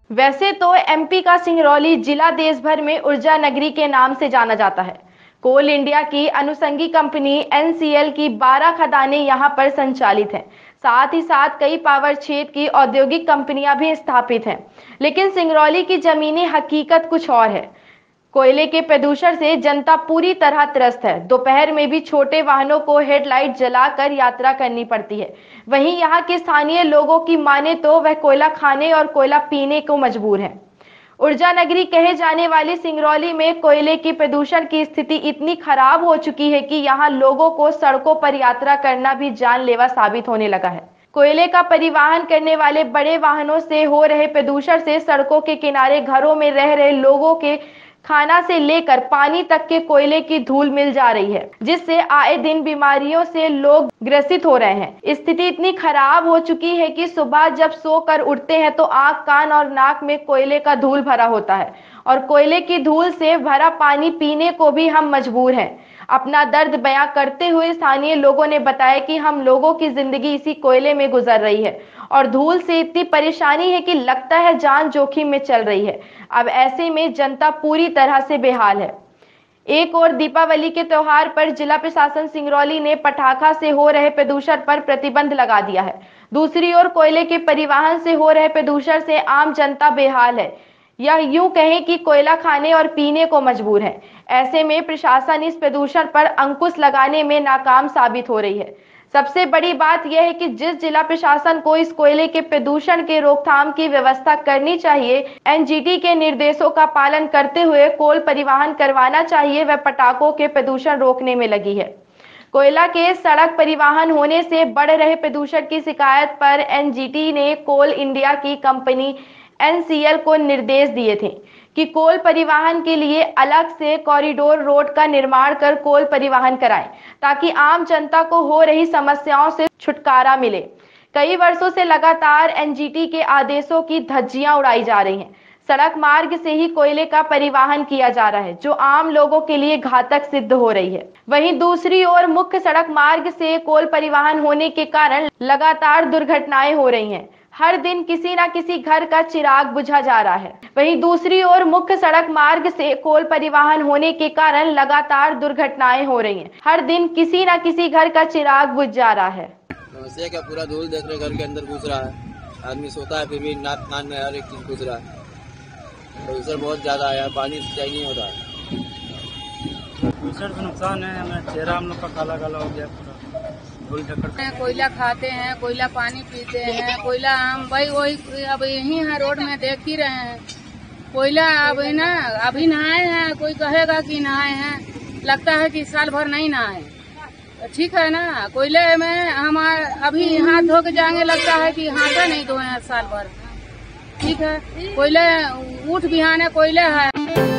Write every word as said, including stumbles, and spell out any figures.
वैसे तो एमपी का सिंगरौली जिला देश भर में ऊर्जा नगरी के नाम से जाना जाता है। कोल इंडिया की अनुषंगी कंपनी एनसीएल की बारह खदानें यहां पर संचालित हैं। साथ ही साथ कई पावर क्षेत्र की औद्योगिक कंपनियां भी स्थापित हैं। लेकिन सिंगरौली की जमीनी हकीकत कुछ और है। कोयले के प्रदूषण से जनता पूरी तरह त्रस्त है। दोपहर में भी छोटे वाहनों को हेडलाइट जलाकर यात्रा करनी पड़ती है। वहीं यहाँ के स्थानीय लोगों की माने तो वह कोयला खाने और कोयला पीने को मजबूर हैं। ऊर्जा नगरी कहे जाने वाली सिंगरौली में कोयले की प्रदूषण की स्थिति इतनी खराब हो चुकी है कि यहाँ लोगों को सड़कों पर यात्रा करना भी जानलेवा साबित होने लगा है। कोयले का परिवहन करने वाले बड़े वाहनों से हो रहे प्रदूषण से सड़कों के किनारे घरों में रह रहे लोगों के खाना से लेकर पानी तक के कोयले की धूल मिल जा रही है, जिससे आए दिन बीमारियों से लोग ग्रसित हो रहे हैं। स्थिति इतनी खराब हो चुकी है कि सुबह जब सोकर उठते हैं तो आंख, कान और नाक में कोयले का धूल भरा होता है और कोयले की धूल से भरा पानी पीने को भी हम मजबूर हैं। अपना दर्द बयां करते हुए स्थानीय लोगों ने बताया कि हम लोगों की जिंदगी इसी कोयले में गुजर रही है और धूल से इतनी परेशानी है कि लगता है जान जोखिम में चल रही है। अब ऐसे में जनता पूरी तरह से बेहाल है। एक और दीपावली के त्योहार पर जिला प्रशासन सिंगरौली ने पटाखा से हो रहे प्रदूषण पर प्रतिबंध लगा दिया है। दूसरी ओर कोयले के परिवहन से हो रहे प्रदूषण से आम जनता बेहाल है, या यूं कहें कि कोयला खाने और पीने को मजबूर है। ऐसे में प्रशासन इस प्रदूषण पर अंकुश लगाने में नाकाम साबित हो रही है। सबसे बड़ी बात यह है कि जिस जिला प्रशासन को इस कोयले के प्रदूषण के रोकथाम की व्यवस्था करनी चाहिए, एनजीटी के निर्देशों का पालन करते हुए कोल परिवहन करवाना चाहिए, वह पटाखों के प्रदूषण रोकने में लगी है। कोयला के सड़क परिवहन होने से बढ़ रहे प्रदूषण की शिकायत पर एनजीटी ने कोल इंडिया की कंपनी एनसीएल को निर्देश दिए थे कि कोल परिवहन के लिए अलग से कॉरिडोर रोड का निर्माण कर कोल परिवहन कराएं, ताकि आम जनता को हो रही समस्याओं से छुटकारा मिले। कई वर्षों से लगातार एनजीटी के आदेशों की धज्जियां उड़ाई जा रही हैं। सड़क मार्ग से ही कोयले का परिवहन किया जा रहा है, जो आम लोगों के लिए घातक सिद्ध हो रही है। वहीं दूसरी ओर मुख्य सड़क मार्ग से कोल परिवहन होने के कारण लगातार दुर्घटनाएं हो रही हैं। हर दिन किसी न किसी घर का चिराग बुझा जा रहा है। वहीं दूसरी ओर मुख्य सड़क मार्ग से कोल परिवहन होने के कारण लगातार दुर्घटनाएं हो रही हैं। हर दिन किसी न किसी घर का चिराग बुझ जा रहा है। समस्या क्या, पूरा धूल देख रहे घर के अंदर घुस रहा है। आदमी सोता है फिर भी नाक कान में हर एक चीज घुस रहा है। प्रदूषण बहुत ज्यादा है, पानी सिंचाई नहीं हो रहा है। प्रदूषण से नुकसान है, हमें चेहरा हम लोग का काला काला हो गया पूरा। कोयला खाते हैं, कोयला पानी पीते हैं, कोयला हम भाई वही अब यही है रोड में देख ही रहे हैं। कोयला अब ना अभी नहाए हैं, कोई कहेगा कि नहाए हैं, लगता है कि साल भर नहीं नहाए। ठीक है ना, कोयले में हम अभी हाथ धो के जाएंगे, लगता है कि हाथ नहीं धोए हैं साल भर। ठीक है, कोयले उठ बिहाने कोयले है।